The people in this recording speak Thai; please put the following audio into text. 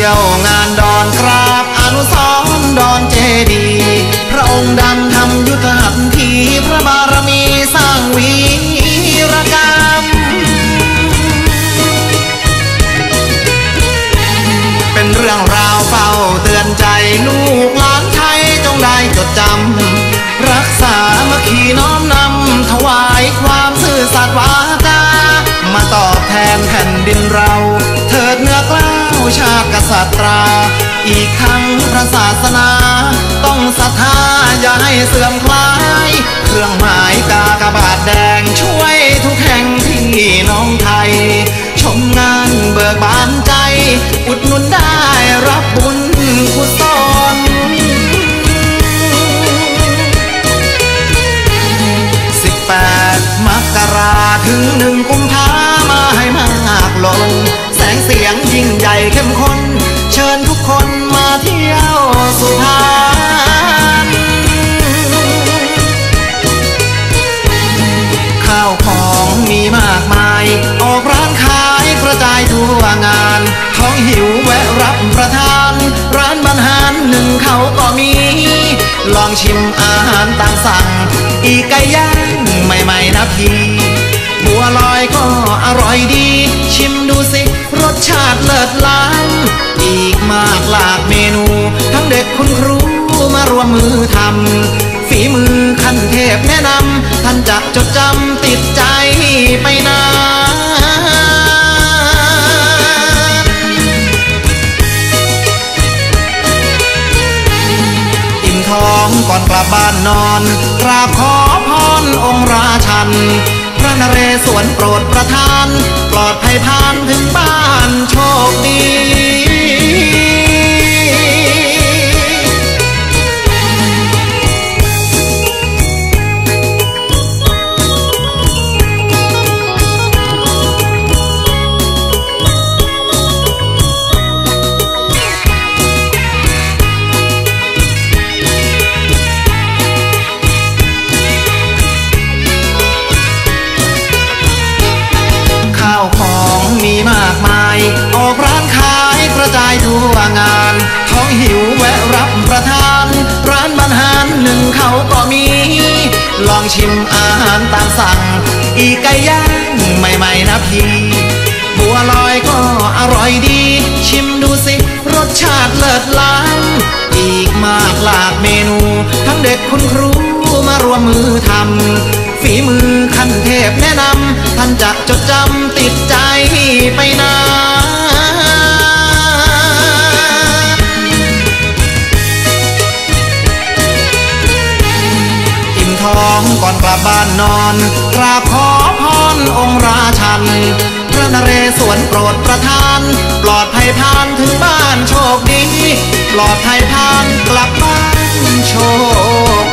ยวงานดอนกราบอนุสรณ์ดอนเจดีย์พระองค์ดำทำยุทธหัตถีพระบารมีสร้างวีรกรรมเป็นเรื่องราวเฝ้าเตือนใจลูกหลานไทยจงได้จดจำรักษาเมื่อขีน้อมนำถวายความซื่อสัตย์วาจามาตอบแทนแผ่นดินเราเถิดเนื้อกล้าวชาติกษัตราอีกทั้งพระศาสนาต้องศรัทธาอย่าให้เสื่อมคลายเครื่องหมายกากบาทแดงช่วยทุกแห่งที่น้องไทยชมงานเบิกบานใจอุดหนุนได้รับบุญกุศล18 มกราถึง1 กุมภามาให้มากลงแสงเสียงยิ่งใหญ่เข้มข้นเชิญทุกคนมาเที่ยวสุพรรณข้าวของมีมากมายออกร้านขายกระจายทั่วงานท้องหิวแวะรับประทานร้านบรรหารหนึ่งเขาก็มีลองชิมอาหารตามสั่งอีกไก่ย่างใหม่ๆนะพี่บัวลอยก็อร่อยดีชิมดูสิรสชาติเลิศล้ำอีกมากหลากเมนูทั้งเด็กคุณครูมารวมมือทำฝีมือขั้นเทพแนะนำท่านจะจดจำติดใจไปนานอิ่มท้องก่อนกลับบ้านนอนกราบขอพรองค์ราชันพระนเรศวรโปรดประทานปลอดภัยผ่านถึงบ้านโชคดีมีมากมายออกร้านขายกระจายทั่วงานท้องหิวแวะรับประทานร้านบรรหารหนึ่งเขาก็มีลองชิมอาหารตามสั่งอีกไก่ย่างใหม่ๆนะพี่บัวลอยก็อร่อยดีชิมดูสิรสชาติเลิศล้ำอีกมากหลากเมนูทั้งเด็กคุณครูมารวมมือทำฝีมือขั้นเทพแนะนำท่านจะจดจำติดใจไปนานอิ่มท้องก่อนกลับบ้านนอนกราบขอพรองค์ราชันพระนเรศวรโปรดประทานปลอดภัยผ่านถึงบ้านโชคดีปลอดภัยผ่านกลับบ้านโชค